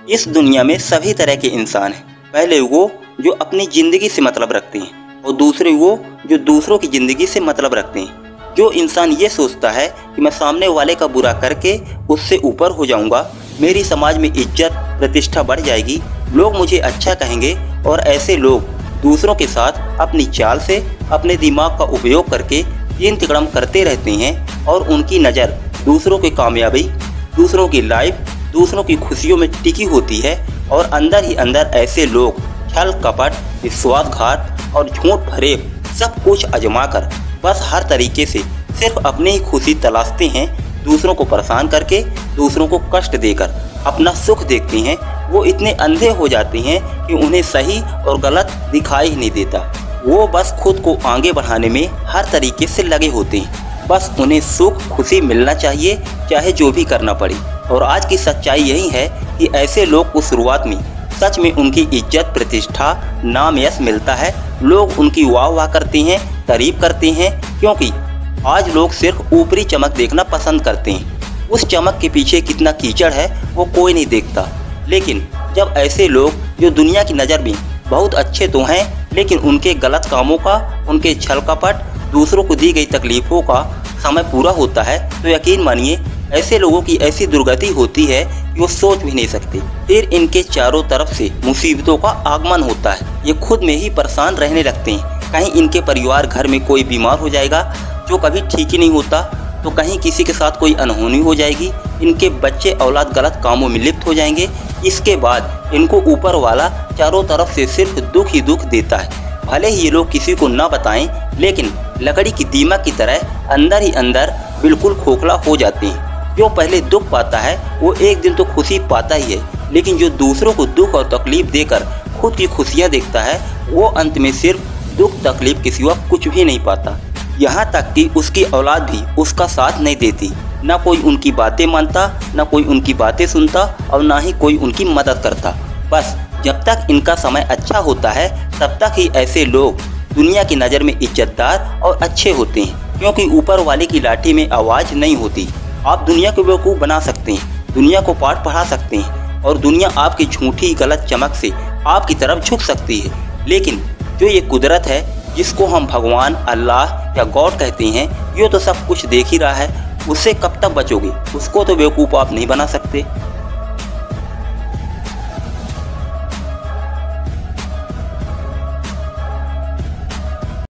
इस दुनिया में सभी तरह के इंसान हैं। पहले वो जो अपनी ज़िंदगी से मतलब रखते हैं और दूसरे वो जो दूसरों की ज़िंदगी से मतलब रखते हैं। जो इंसान ये सोचता है कि मैं सामने वाले का बुरा करके उससे ऊपर हो जाऊंगा, मेरी समाज में इज्जत प्रतिष्ठा बढ़ जाएगी, लोग मुझे अच्छा कहेंगे, और ऐसे लोग दूसरों के साथ अपनी चाल से अपने दिमाग का उपयोग करके तीन तिकड़म करते रहते हैं और उनकी नज़र दूसरों की कामयाबी, दूसरों की लाइफ, दूसरों की खुशियों में टिकी होती है। और अंदर ही अंदर ऐसे लोग छल कपट, विश्वासघात और झूठ फरेब सब कुछ आजमा कर बस हर तरीके से सिर्फ अपनी ही खुशी तलाशते हैं। दूसरों को परेशान करके, दूसरों को कष्ट देकर अपना सुख देखते हैं। वो इतने अंधे हो जाते हैं कि उन्हें सही और गलत दिखाई ही नहीं देता। वो बस खुद को आगे बढ़ाने में हर तरीके से लगे होते हैं। बस उन्हें सुख खुशी मिलना चाहिए, चाहे जो भी करना पड़े। और आज की सच्चाई यही है कि ऐसे लोग को शुरुआत में सच में उनकी इज्जत प्रतिष्ठा नाम यश मिलता है। लोग उनकी वाह वाह करते हैं, तारीफ करते हैं, क्योंकि आज लोग सिर्फ ऊपरी चमक देखना पसंद करते हैं। उस चमक के पीछे कितना कीचड़ है वो कोई नहीं देखता। लेकिन जब ऐसे लोग जो दुनिया की नज़र में बहुत अच्छे तो हैं, लेकिन उनके गलत कामों का, उनके छल कपट, दूसरों को दी गई तकलीफ़ों का समय पूरा होता है, तो यकीन मानिए ऐसे लोगों की ऐसी दुर्गति होती है कि वो सोच भी नहीं सकते। फिर इनके चारों तरफ से मुसीबतों का आगमन होता है। ये खुद में ही परेशान रहने लगते हैं। कहीं इनके परिवार घर में कोई बीमार हो जाएगा जो कभी ठीक ही नहीं होता, तो कहीं किसी के साथ कोई अनहोनी हो जाएगी, इनके बच्चे औलाद गलत कामों में लिप्त हो जाएंगे। इसके बाद इनको ऊपर वाला चारों तरफ से सिर्फ दुख ही दुख देता है। भले ही ये लोग किसी को ना बताएं, लेकिन लकड़ी की दीमक की तरह अंदर ही अंदर बिल्कुल खोखला हो जाते हैं। जो पहले दुख पाता है वो एक दिन तो खुशी पाता ही है, लेकिन जो दूसरों को दुख और तकलीफ देकर खुद की खुशियाँ देखता है, वो अंत में सिर्फ दुख तकलीफ के सिवा कुछ भी नहीं पाता। यहाँ तक कि उसकी औलाद भी उसका साथ नहीं देती। ना कोई उनकी बातें मानता, ना कोई उनकी बातें सुनता, और ना ही कोई उनकी मदद करता। बस जब तक इनका समय अच्छा होता है तब तक ही ऐसे लोग दुनिया की नज़र में इज्जतदार और अच्छे होते हैं, क्योंकि ऊपर वाले की लाठी में आवाज़ नहीं होती। आप दुनिया को बेवकूफ़ बना सकते हैं, दुनिया को पाठ पढ़ा सकते हैं, और दुनिया आपकी झूठी गलत चमक से आपकी तरफ झुक सकती है। लेकिन जो ये कुदरत है, जिसको हम भगवान, अल्लाह या गॉड कहते हैं, ये तो सब कुछ देख ही रहा है। उससे कब तक बचोगे? उसको तो बेवकूफ़ आप नहीं बना सकते।